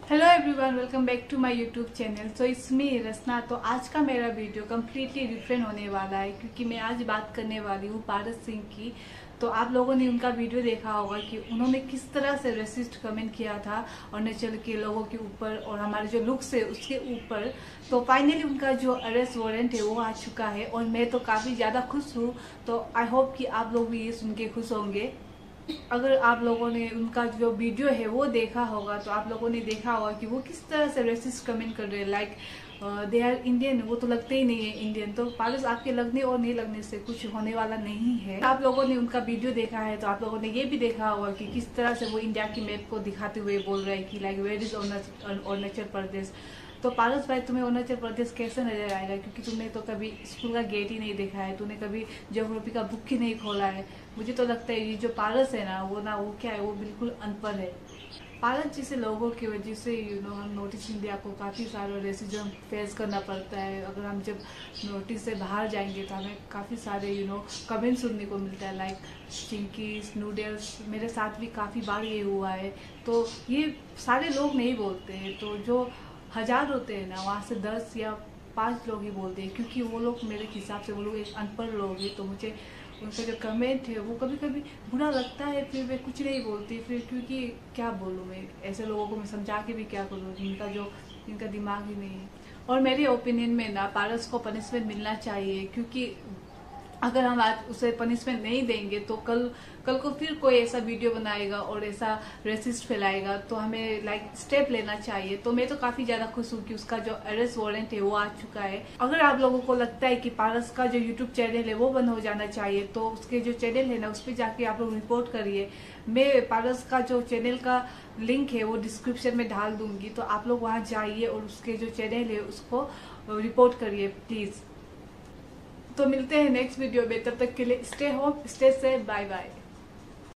Hello everyone, welcome back to my YouTube channel. So it's me Rasna. तो आज का मेरा वीडियो कम्प्लीटली डिफरेंट होने वाला है क्योंकि मैं आज बात करने वाली हूँ पारस सिंह की। तो आप लोगों ने उनका वीडियो देखा होगा कि उन्होंने किस तरह से रेसिस्ट कमेंट किया था अरुणाचल के लोगों के ऊपर और हमारे जो लुक्स है उसके ऊपर। तो फाइनली उनका जो अरेस्ट वारंट है वो आ चुका है और मैं तो काफ़ी ज़्यादा खुश हूँ। तो आई होप कि आप लोग भी ये सुन के खुश होंगे। अगर आप लोगों ने उनका जो वीडियो है वो देखा होगा तो आप लोगों ने देखा होगा कि वो किस तरह से रेसिस्ट कमेंट कर रहे हैं। लाइक दे आर इंडियन, वो तो लगते ही नहीं है इंडियन। तो पारस आपके लगने और नहीं लगने से कुछ होने वाला नहीं है। आप लोगों ने उनका वीडियो देखा है तो आप लोगों ने ये भी देखा होगा कि किस तरह से वो इंडिया की मैप को दिखाते हुए बोल रहे हैं कि like where is Arunachal Pradesh. तो पारस भाई, तुम्हें अरुणाचल प्रदेश कैसे नजर आएगा? क्योंकि तुमने तो कभी स्कूल का गेट ही नहीं देखा है, तूने कभी ज्योग्राफी का बुक ही नहीं खोला है। मुझे तो लगता है ये जो पारस है ना वो क्या है, वो बिल्कुल अनपढ़ है। पारस जैसे लोगों की वजह से हम नॉर्थ इंडिया को काफ़ी सारा रेसिज्म फेस करना पड़ता है। अगर हम जब नॉर्थ से बाहर जाएंगे तो हमें काफ़ी सारे कमेंट सुनने को मिलता है लाइक चिंकीज नूडल्स। मेरे साथ भी काफ़ी बार ये हुआ है। तो ये सारे लोग नहीं बोलते हैं, तो जो हजार होते हैं ना वहाँ से 10 या 5 लोग ही बोलते हैं क्योंकि वो लोग मेरे हिसाब से वो लोग एक अनपढ़ लोग हैं। तो मुझे उनका जो कमेंट है वो कभी कभी बुरा लगता है, फिर मैं कुछ नहीं बोलती फिर, क्योंकि क्या बोलूँ मैं, ऐसे लोगों को मैं समझा के भी क्या करूँ जिनका दिमाग ही नहीं है। और मेरे ओपिनियन में ना पारस को पनिशमेंट मिलना चाहिए क्योंकि अगर हम आज उसे पनिशमेंट नहीं देंगे तो कल को फिर कोई ऐसा वीडियो बनाएगा और ऐसा रेसिस्ट फैलाएगा, तो हमें लाइक स्टेप लेना चाहिए। तो मैं तो काफी ज्यादा खुश हूँ कि उसका जो अरेस्ट वारंट है वो आ चुका है। अगर आप लोगों को लगता है कि पारस का जो यूट्यूब चैनल है वो बंद हो जाना चाहिए तो उसके जो चैनल है ना उस पर जाके आप लोग रिपोर्ट करिए। मैं पारस का जो चैनल का लिंक है वो डिस्क्रिप्शन में डाल दूंगी, तो आप लोग वहाँ जाइए और उसके जो चैनल है उसको रिपोर्ट करिए प्लीज। तो मिलते हैं नेक्स्ट वीडियो में, तब तक के लिए stay home stay safe, bye bye.